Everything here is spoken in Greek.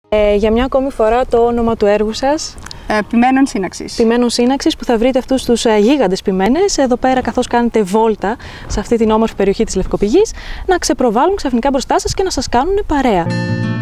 Για μια ακόμη φορά το όνομα του έργου σας. Ποιμένων Σύναξης. Ποιμένων Σύναξης, που θα βρείτε αυτούς τους γίγαντες ποιμένες εδώ πέρα, καθώς κάνετε βόλτα σε αυτή την όμορφη περιοχή της Λευκοπηγής, να ξεπροβάλλουν ξαφνικά μπροστά σας και να σας κάνουν παρέα.